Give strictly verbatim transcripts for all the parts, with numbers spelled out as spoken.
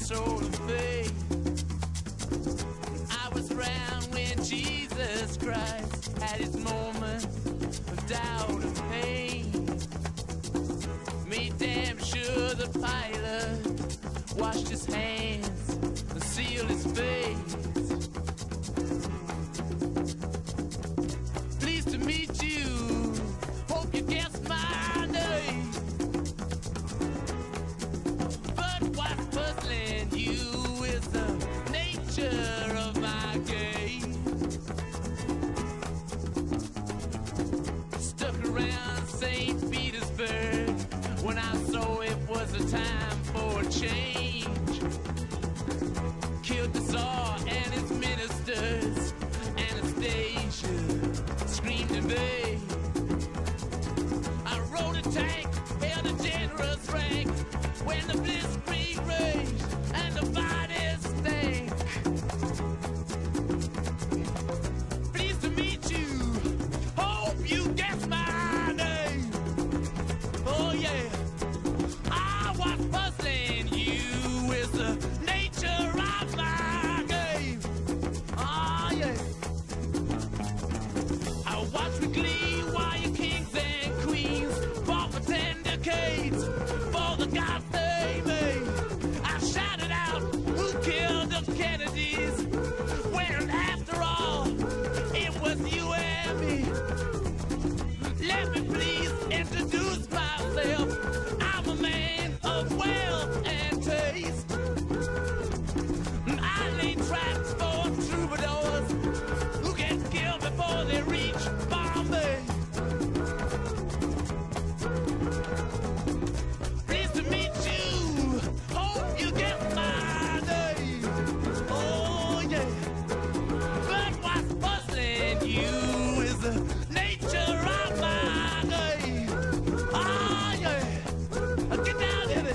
soul of faith. I was around when Jesus Christ had his moment of doubt and pain. Made damn sure the pilot washed his hands and sealed his face. Pleased to meet you, hope you guessed my name. But what's puzzling you is the nature of my game. Stuck around Saint Petersburg when I saw it was a time for a change. Killed the Tsar and his ministers, Anastasia screamed in vain. I rode a tank, held a generous rank when the blitzkrieg raged and the bodies stank. Pleased to meet you, hope you guessed my name. Oh yeah, I was puzzling you is the nature of my game. Oh yeah, I watched with glee while your kings and queens fought for ten decades for the gods they made. I shouted out, who killed the Kennedys? When after all, it was you and me. Let me please introduce myself. I'm a man of wealth and taste. I lay traps for troubadours who get killed before they reach Bombay. Pleased to meet you, hope you get my name. Oh yeah, but what's puzzling you is the nature of my game. Oh yeah, get down in it.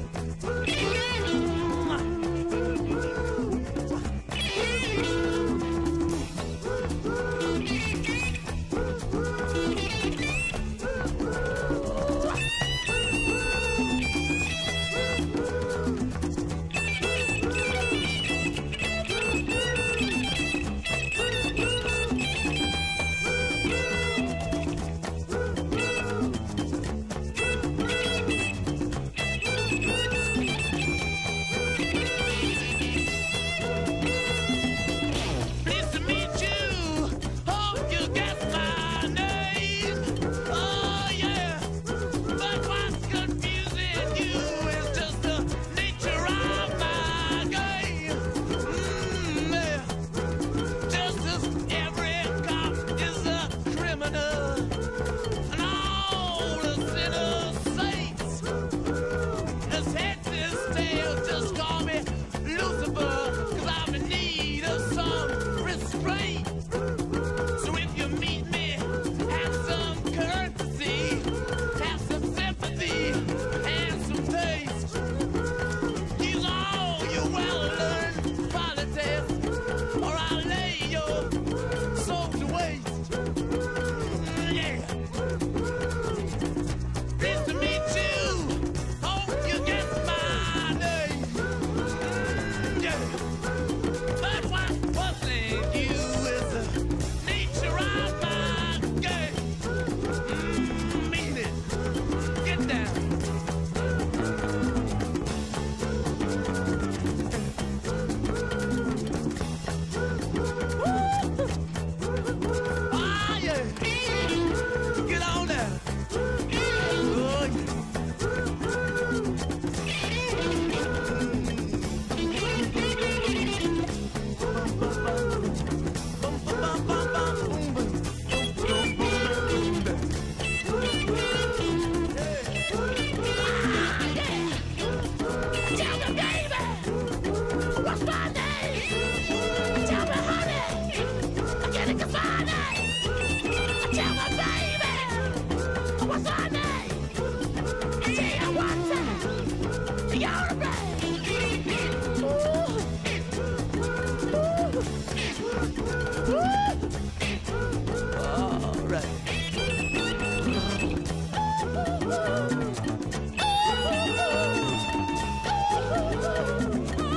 Pleased to meet you, hope you guessed my name. Oh yeah, but what's confusing you is just the nature of my game. Mm, yeah. Just as every cop is a criminal and all the sinners saints. As heads is tails, just call me Lucifer, 'cause I'm in need of some restraint. So if you meet me, have some courtesy, have some sympathy, and some taste. Use all your well-learned politics, or I'll lay your soul to waste. Mm, yeah. Pleased to meet you, hope you get my name. Mm, yeah. But what's puzzling you is the nature of my game. Mm, mean it. Get down. Ah yeah. Get on down. Oh yeah. Tell me, baby, what's my name? Tell me, honey, get it, 'cause my name. Tell me, baby, what's my name? Tell you one time, you're the babe. Ooh. Ooh. All right. Ooh.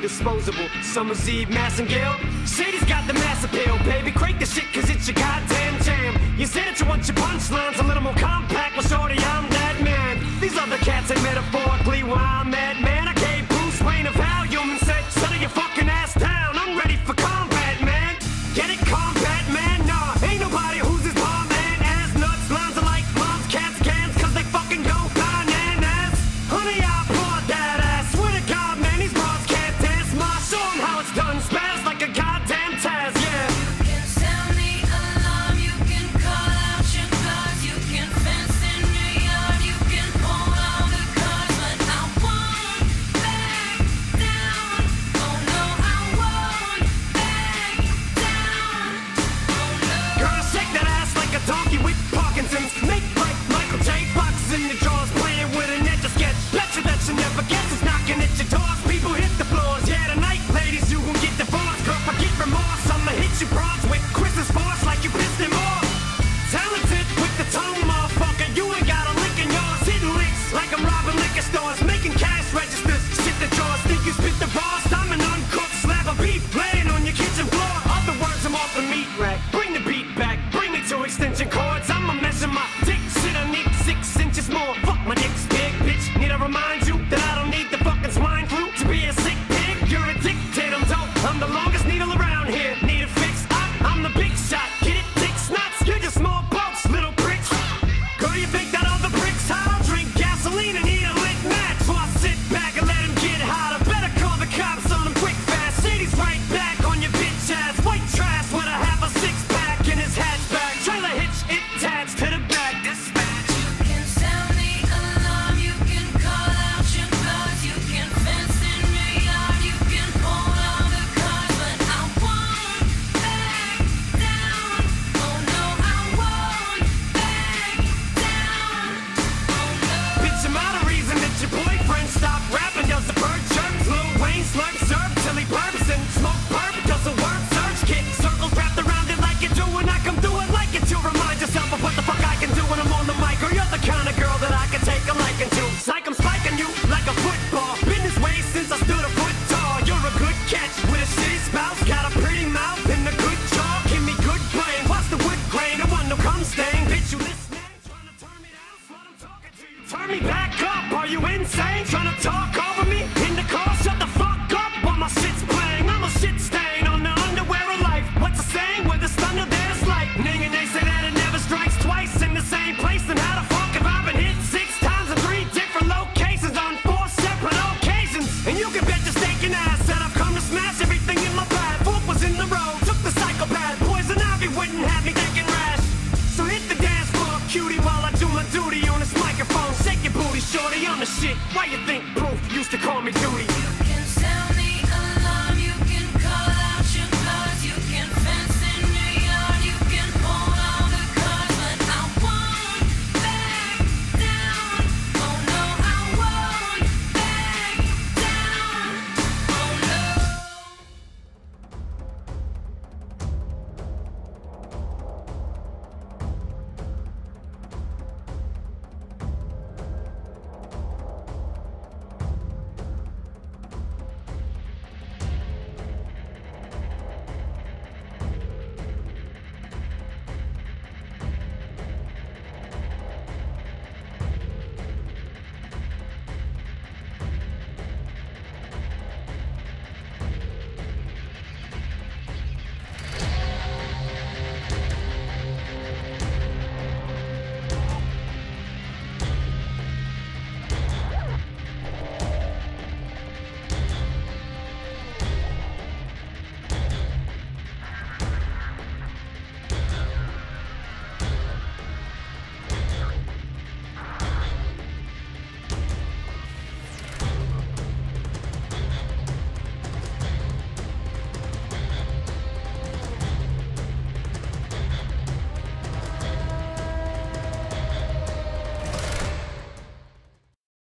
disposable. Summer's Eve, Massengale. Shady's got the mass appeal, baby. Crank the shit, cause it's your goddamn jam. You say that you want your punchlines a little more compact. Well, shorty, I'm that man. These other cats ain't metaphorically where I'm at, man. I gave Bruce Wayne a Valium and said, settle your fucking ass down. I'm ready for combat, man. Get it, combat, man? Nah, ain't nobody who's as bomb man. Ass nuts, lines are like moms, cats, cans, cause they fucking go bananas. Honey, I bought that ass. Swear to God, man, these bras can't dance. Ma, show 'em how it's done. Spaz like a goddamn Taz, yeah. You can sound the alarm, you can call out your guards, you can fence in your yard, you can pull all the cards, but I won't back down. Oh no, I won't back down. Oh no. Girl, shake that ass like a donkey with Parkinson's. Make like Michael J. Fox in the drawers, playing with an etch a sketch. Bet you that you never guess is knocking at your doors. People hit the floors, yeah, tonight, ladies, you gon' get divorced. Girl, forget remorse, I'ma hit you bronze with Chris's force like you pissed him off. Talented with the tone, motherfucker, you ain't got a lick in yours. Hitting licks like I'm robbing liquor stores, making cash registers. Shit the drawers, think you spit the boss. I'm an uncooked slab of beef laying on your kitchen floor. Other words, I'm off the meat rack. Bring the beat back, bring me to extension cords. I'ma measure my dick, shit, I need six inches more. Fuck, my dick's big, bitch. Need I remind you that I don't need the fucking swine flu to be a sick pig? You're addicted, I'm dope. I'm the longest needle around here. Need a fix? I, I'm the big shot. Get it, dick snots? You're just small boats, little pricks. Girl, you think that all the bricks hot? I'll drink gasoline and eat a lit match. So I sit back and let him get hotter. Better call the cops on him quick fast. Shady's right back on your bitch ass. White trash with a half a six pack in his hatchback. Trailer hitch attached to the back. Dispatch. You can sound the alarm, you can call out your guards, you can fence in your yard, you can pull all the cards, but I won't back down. Oh no, I won't back down. Oh no. Bitch, I'm out of reason that your boyfriend stopped rapping. Does the bird chirp? Lil Wayne slurp serve till he burps and smoke burp. Does the word search kit circles wrapped around it like you do when I come through it like it to remind yourself of what the fuck I can do when I'm on the mic. Or you're the kind of girl that I can take a liking to. It's like I'm spiking you like a football. Been this way since I stood a foot tall. You're a good catch with a shitty spouse. Got a pretty mouth and a good jaw. Give me good brain. Watch the wood grain. I want no cum stain. Bitch, you listening? Trying to turn me down? Slut, I'm talking to you. Turn me back up. Are you insane? Trying to talk over me? In the car, shut the fuck up while my shit's playing. I'm a shit stain on the underwear of life. What's the saying? Where there's thunder, there's lightning. And they say that it never strikes twice in the same place. Then how the fuck have I been hit six times in three different locations on four separate occasions? And you can bet your steak ass that I've come to smash everything in my path. Fork was in the road, took the psychopath. Poison ivy wouldn't have me thinking rash. So hit the dance floor, cutie, while I do my duty on this microphone. Shake your booty, shorty, I'm the shit. Why you think Proof used to call me Duty?